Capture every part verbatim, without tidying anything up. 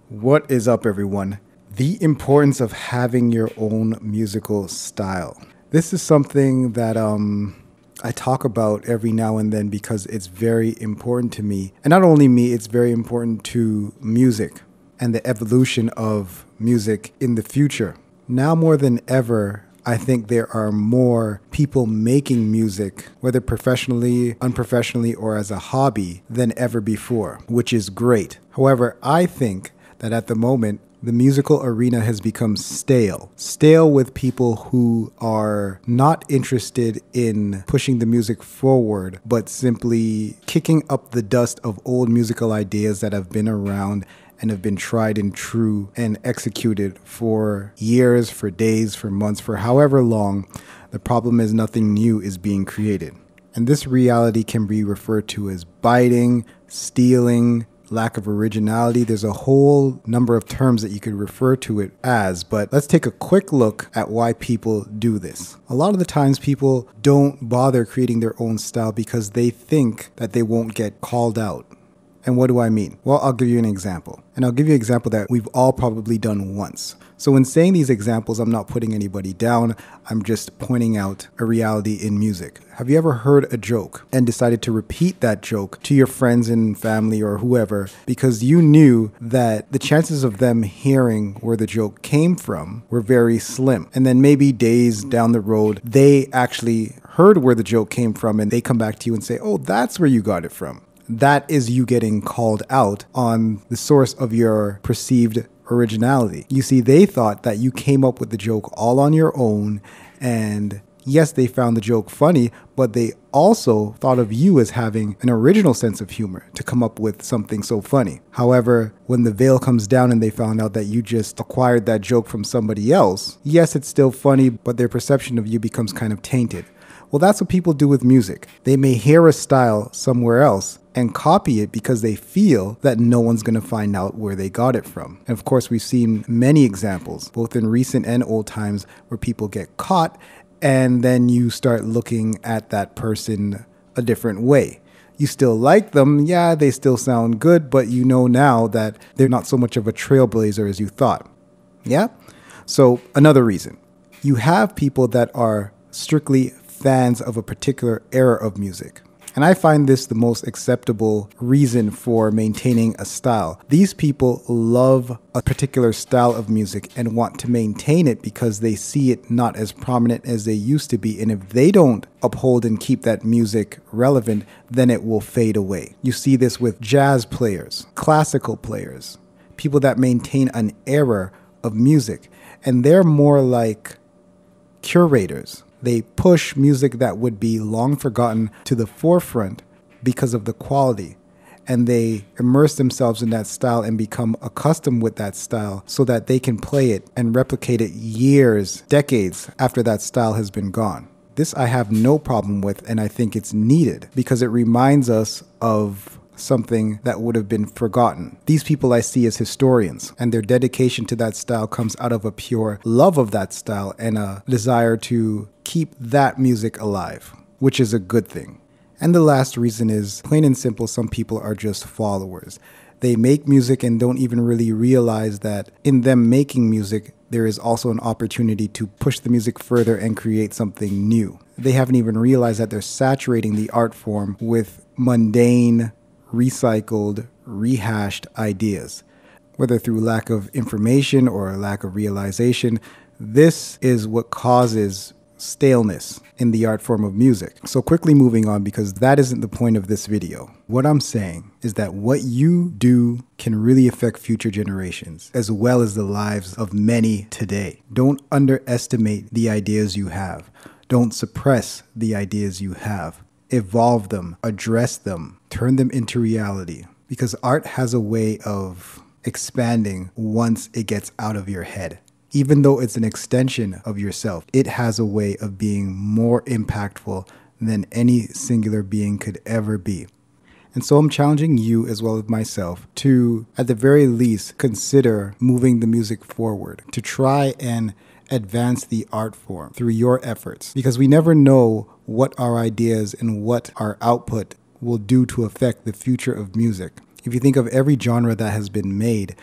What is up, everyone? The importance of having your own musical style. This is something that um, I talk about every now and then because it's very important to me. And not only me, it's very important to music and the evolution of music in the future. Now more than ever, I think there are more people making music, whether professionally, unprofessionally, or as a hobby, than ever before, which is great. However, I think that at the moment, the musical arena has become stale. Stale with people who are not interested in pushing the music forward, but simply kicking up the dust of old musical ideas that have been around and have been tried and true and executed for years, for days, for months, for however long. The problem is nothing new is being created. And this reality can be referred to as biting, stealing, lack of originality. There's a whole number of terms that you could refer to it as, but let's take a quick look at why people do this. A lot of the times people don't bother creating their own style because they think that they won't get called out. And what do I mean? Well, I'll give you an example. And I'll give you an example that we've all probably done once. So in saying these examples, I'm not putting anybody down. I'm just pointing out a reality in music. Have you ever heard a joke and decided to repeat that joke to your friends and family or whoever because you knew that the chances of them hearing where the joke came from were very slim? And then maybe days down the road, they actually heard where the joke came from and they come back to you and say, oh, that's where you got it from. That is you getting called out on the source of your perceived originality. You see, they thought that you came up with the joke all on your own, and yes, they found the joke funny, but they also thought of you as having an original sense of humor to come up with something so funny. However, when the veil comes down and they found out that you just acquired that joke from somebody else, yes, it's still funny, but their perception of you becomes kind of tainted. Well, that's what people do with music. They may hear a style somewhere else and copy it because they feel that no one's going to find out where they got it from. And of course, we've seen many examples, both in recent and old times, where people get caught and then you start looking at that person a different way. You still like them, yeah, they still sound good, but you know now that they're not so much of a trailblazer as you thought. Yeah? So another reason, you have people that are strictly fans of a particular era of music. And I find this the most acceptable reason for maintaining a style. These people love a particular style of music and want to maintain it because they see it not as prominent as they used to be. And if they don't uphold and keep that music relevant, then it will fade away. You see this with jazz players, classical players, people that maintain an era of music. And they're more like curators. They push music that would be long forgotten to the forefront because of the quality. And they immerse themselves in that style and become accustomed with that style so that they can play it and replicate it years, decades after that style has been gone. This I have no problem with, and I think it's needed because it reminds us of something that would have been forgotten. These people I see as historians, and their dedication to that style comes out of a pure love of that style and a desire to keep that music alive, which is a good thing. And the last reason is, plain and simple, some people are just followers. They make music and don't even really realize that in them making music, there is also an opportunity to push the music further and create something new. They haven't even realized that they're saturating the art form with mundane, recycled, rehashed ideas. Whether through lack of information or lack of realization, this is what causes staleness in the art form of music. So quickly moving on, because that isn't the point of this video. What I'm saying is that what you do can really affect future generations, as well as the lives of many today. Don't underestimate the ideas you have. Don't suppress the ideas you have. Evolve them, address them, turn them into reality. Because art has a way of expanding once it gets out of your head. Even though it's an extension of yourself, it has a way of being more impactful than any singular being could ever be. And so I'm challenging you as well as myself to, at the very least, consider moving the music forward, to try and advance the art form through your efforts, because we never know what our ideas and what our output will do to affect the future of music. If you think of every genre that has been made,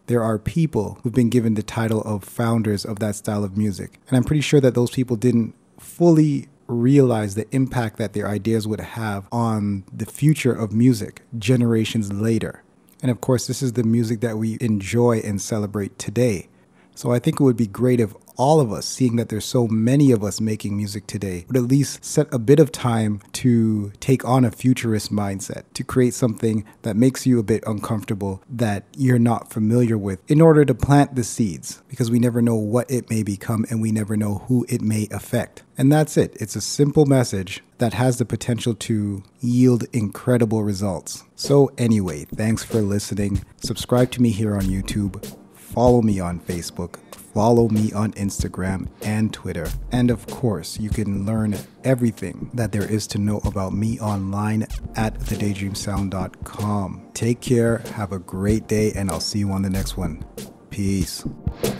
there are people who've been given the title of founders of that style of music. And I'm pretty sure that those people didn't fully realize the impact that their ideas would have on the future of music generations later. And of course, this is the music that we enjoy and celebrate today. So I think it would be great if all of us, seeing that there's so many of us making music today, would at least set a bit of time to take on a futurist mindset, to create something that makes you a bit uncomfortable, that you're not familiar with, in order to plant the seeds, because we never know what it may become and we never know who it may affect. And that's it. It's a simple message that has the potential to yield incredible results. So anyway, thanks for listening. Subscribe to me here on YouTube. Follow me on Facebook. Follow me on Instagram and Twitter. And of course, you can learn everything that there is to know about me online at the daydream sound dot com. Take care, have a great day, and I'll see you on the next one. Peace.